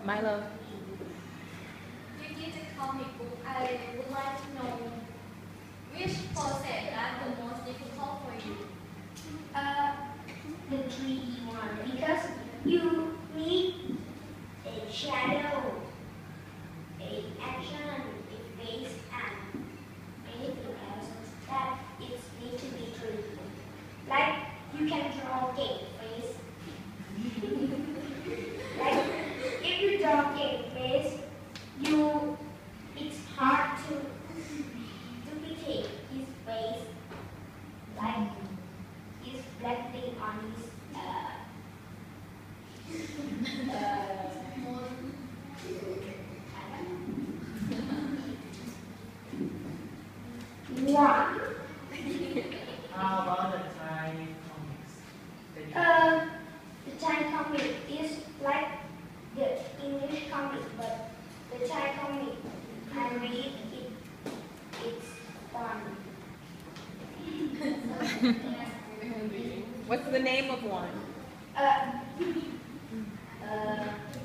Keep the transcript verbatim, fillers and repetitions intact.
Milo. If it's a comic book, I would like to know which process is the most difficult for you. Uh, the three D one because you need a shadow, a action, a face, and anything else that it needs to be three D. Like you can draw King face. Like if you draw King face, you it's hard to duplicate his face. Like is blending on his uh, uh, one. How about the Thai comics? that you- Uh, the Thai comic is like the English comic, but the Thai comic I read it, it's fun. What's the name of one? Uh, uh,